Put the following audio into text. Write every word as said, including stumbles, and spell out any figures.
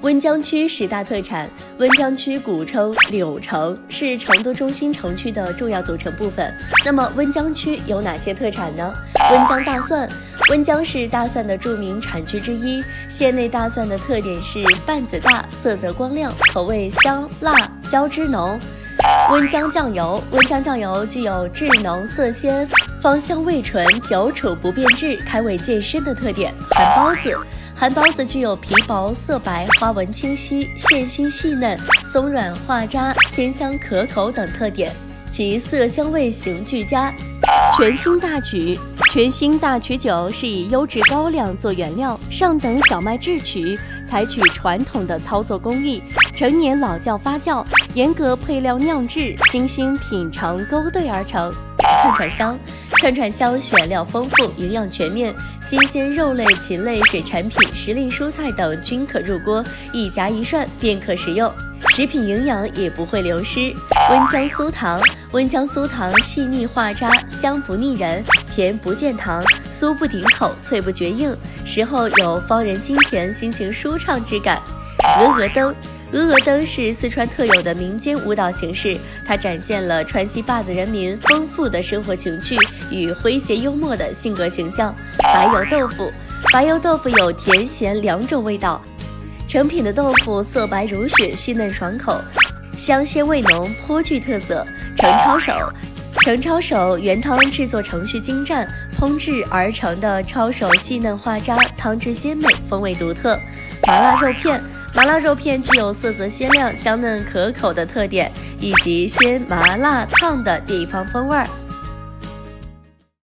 温江区十大特产。温江区古称柳城，是成都中心城区的重要组成部分。那么温江区有哪些特产呢？温江大蒜。温江是大蒜的著名产区之一，县内大蒜的特点是瓣子大、色泽光亮、口味香辣交织浓。温江酱油。温江酱油具有质浓色鲜、芳香味醇、久储不变质、开胃健身的特点。韩包子。韩包子具有皮薄色白、花纹清晰、馅心细嫩、松软化渣、鲜香可口等特点，其色香味形俱佳。全新大曲。全新大曲酒是以优质高粱做原料，上等小麦制曲，采取传统的操作工艺，陈年老窖发酵，严格配料酿制，精心品尝勾兑而成。串串香。串串香选料丰富，营养全面，新鲜肉类、禽类、水产品、时令蔬菜等均可入锅，一夹一涮便可食用，食品营养也不会流失。温江酥糖。温江酥糖细腻化渣，香不腻人，甜不见糖，酥不顶口，脆不绝硬，食后有芳人心甜、心情舒畅之感。鹅鹅灯。鹅鹅灯是四川特有的民间舞蹈形式，它展现了川西坝子人民丰富的生活情趣与诙谐幽默的性格形象。白油豆腐。白油豆腐有甜咸两种味道，成品的豆腐色白如雪，细嫩爽口，香鲜味浓，颇具特色。程抄手。程抄手原汤制作程序精湛，烹制而成的抄手细嫩化渣，汤汁鲜美，风味独特。麻辣肉片。麻辣肉片具有色泽鲜亮、香嫩可口的特点，以及鲜麻辣烫的地方风味儿。